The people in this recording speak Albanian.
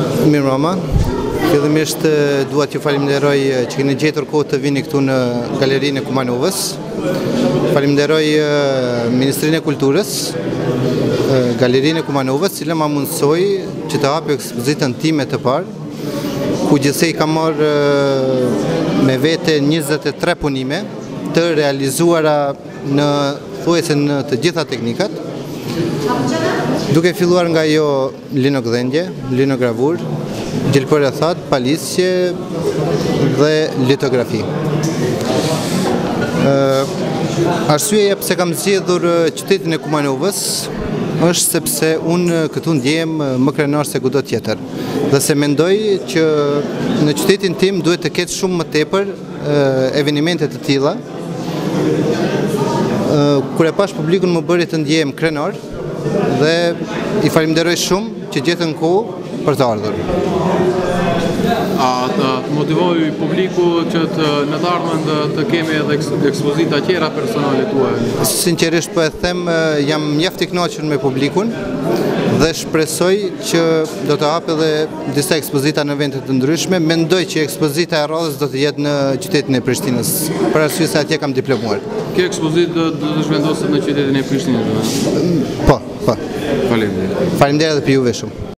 Mirë mama, fillimisht dua t'ju falenderoj që keni gjetur kohë të vini këtu në galerinë e Kumanovës. Falenderoj Ministrinë e Kulturës, galerinë e Kumanovës, cila ma mundsoi që të hap ekspozitën time të parë, ku gjithsej ka marrë me vete 23 punime të realizuara në thuajse në të gjitha teknikat, duke filluar nga jo linogdhendje, linogravur, gjelkorethat, palisje dhe litografi. Arsyeja pse kam zgjedhur qytetin e Kumanovës është sepse unë këtu ndjehem më krenar se kudo tjetër dhe se mendoj që në qytetin tim duhet të ketë shumë më tepër evenimente të tilla. Kur e pash publikun më bëri të ndjehem krenar dhe i falenderoj shumë që gjetën kohë për të ardhur. A të motivoj publiku që në të ardhmen të kemi edhe ekspozita tjera personale tua? Sinqerisht po e them, jam mjaft i kënaqur me publikun dhe shpresoj që do të hap edhe disa ekspozita në vende të ndryshme. Mendoj që ekspozita e radhës do të jetë në qytetin e Prishtinës, për arsye se atje kam diplomuar. Kjo ekspozitë do të zhvendoset në qytetin e Prishtinës? Po. Faleminderit. Faleminderit edhe për juve shumë.